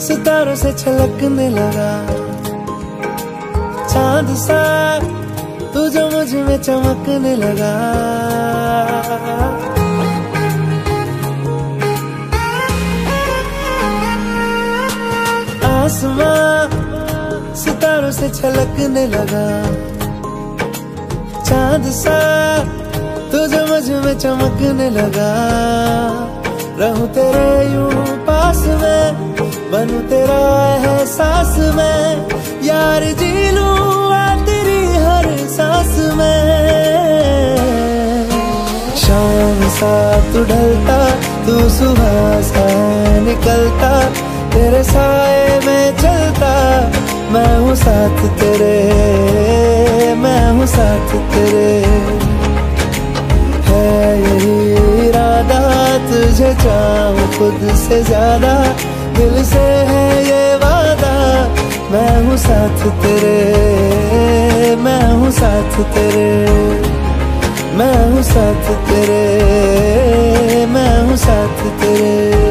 सितारों से छलकने लगा चांद सा, तू जो मुझ में चमकने लगा। आसमां सितारों से छलकने लगा चांद सा, तू जो मुझ में चमकने लगा। रहूं तेरे यूं पास में, बनूं तेरा एहसास में, यार जी लूं तेरी हर सांस में। शाम सा तू ढलता, तू सुबह सा निकलता, तेरे साए में चलता, मैं हूँ साथ तेरे, मैं हूँ साथ तेरे। है यही इरादा, तुझे चाहूं खुद से ज्यादा, दिल से है ये वादा, मैं हूँ साथ तेरे, मैं हूँ साथ तेरे, मैं हूँ साथ तेरे, मैं हूँ साथ तेरे।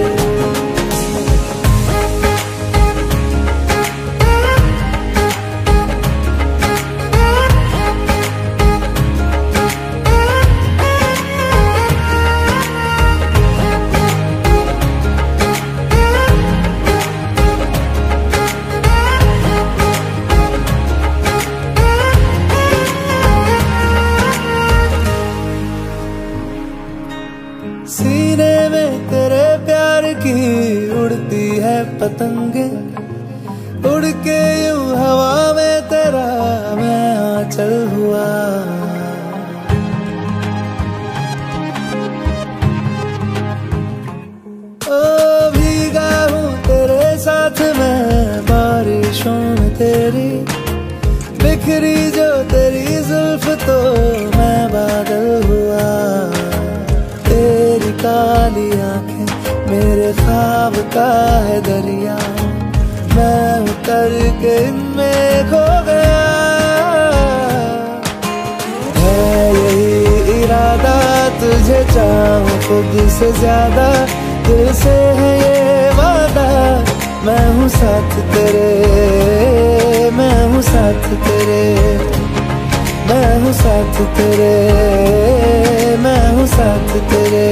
सीने में तेरे प्यार की उड़ती है पतंगे, उड़ के यूं हवा में तेरा मैं आंचल हुआ। ओ भीगा हूँ तेरे साथ मैं बारिशों में तेरी, बिखरी जो तेरी जुल्फ तो मैं बादल हुआ। तेरी काली आंखें मेरे ख्वाब का है दरिया, मैं उतर के इनमें खो गया। है यही इरादा, तुझे चाहूं खुद से ज्यादा, दिल से है ये वादा, मैं हूँ साथ तेरे, मैं हूँ साथ तेरे, मैं हूँ साथ तेरे, मैं हूँ साथ तेरे।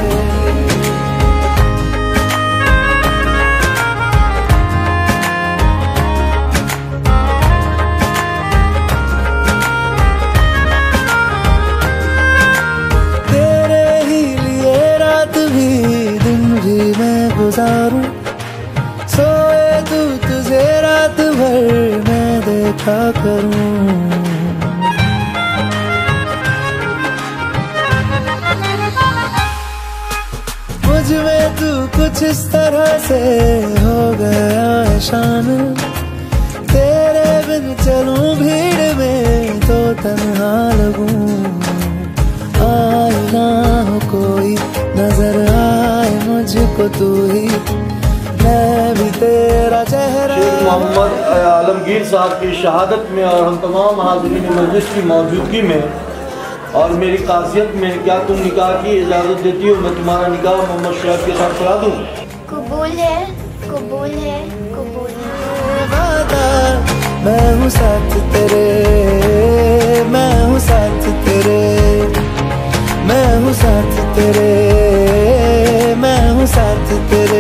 तेरे ही लिए रात भी दिन भी मैं गुजारूं, सोए तू तुझे रात भर मैं देखा करूं। मुझ में तू कुछ इस तरह से हो गया है शामिल, तेरे बिन चलूं भीड़ में तो तन्हा लगूं। आए ना हो कोई नजर आए मुझको तू ही, मैं भी तेरा चेहरा। शेख मोहम्मद आलमगीर साहब की शहादत में और हम तमाम हाज़रीन मजलिस की मौजूदगी में और मेरी खासियत में, क्या तुम निकाह की इजाज़त देती हो? मैं तुम्हारा निकाह मोहम्मद शुएब के साथ करा दूँ? कबूल है, कबूल है, कबूल है। मैं हूँ साथ तेरे, मैं हूँ साथ तेरे, मैं हूँ साथ तेरे, मैं हूँ साथ तेरे।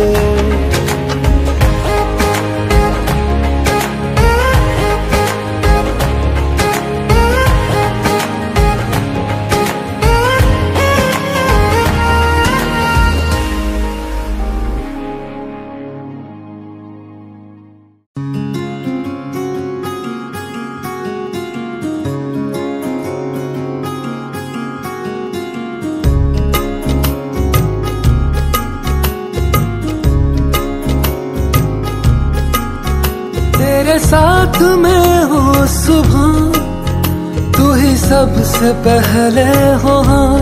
तेरे साथ मैं हूँ सुबह, तू ही सबसे पहले हो।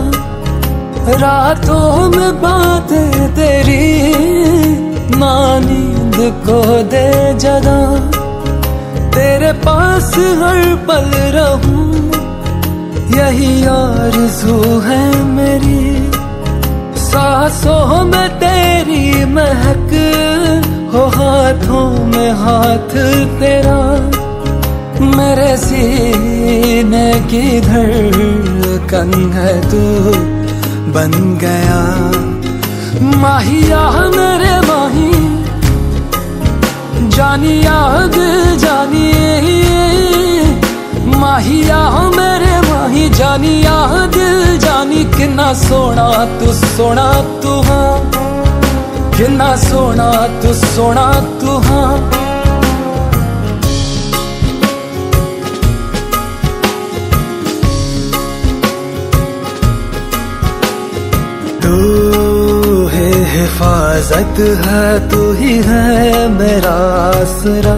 रातों में बातें तेरी माँ नींद को दे जगा, तेरे पास हर पल रहूं यही आरज़ू है मेरी। सांसों में तेरी महक हो हाथों में हाथ तेरा मेरे सीने की धड़कन है तू बन गया। माहिया मेरे माही जानिया दिल जानिए, माहिया मेरे माही जानिया दिल जानी। किन्ना सोना तू हाँ, किन्ना सोना तू हाँ। तू है हिफाजत है, तू ही है मेरा आसरा।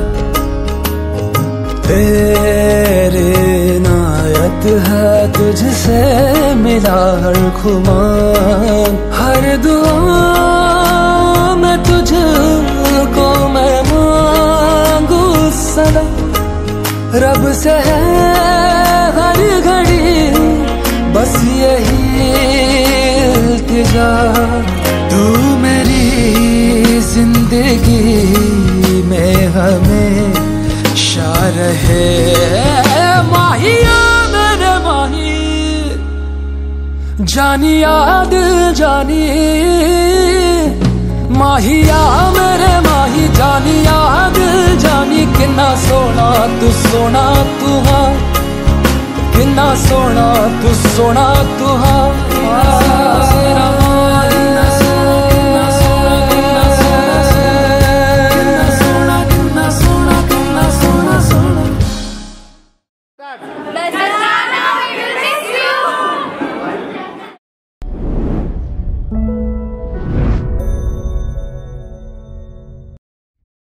तेरे नायत है तुझसे मिला हर खुमान। हर दुआ में तुझको मैं मांगू सदा, रब से है हर घड़ी बस यही इल्तिजा। तू मेरी जिंदगी में हमेशा रहे। माहिया मेरे माही जानिया दिल जानी, माहिया मेरे माही जानिया दिल जानी। किन्ना सोना तू हाँ, किन्ना सोना तू हाँ।